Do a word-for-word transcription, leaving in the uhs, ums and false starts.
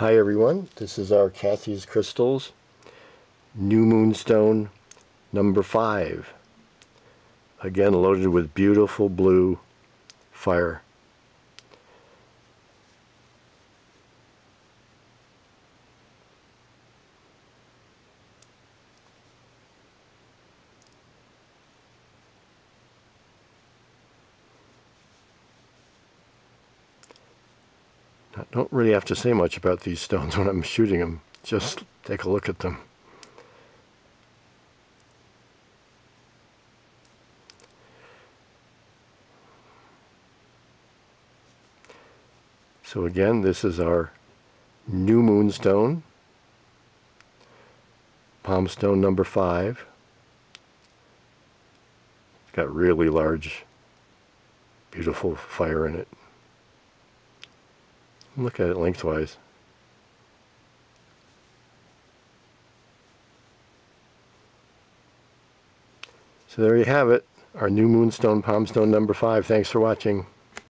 Hi everyone, this is our Kathy's Crystals New Moonstone number five. Again loaded with beautiful blue fire. I don't really have to say much about these stones when I'm shooting them. Just take a look at them. So again, this is our New Moonstone, Palm Stone number five. It's got really large, beautiful fire in it. Look at it lengthwise. So there you have it, our New Moonstone Palm Stone number five. Thanks for watching.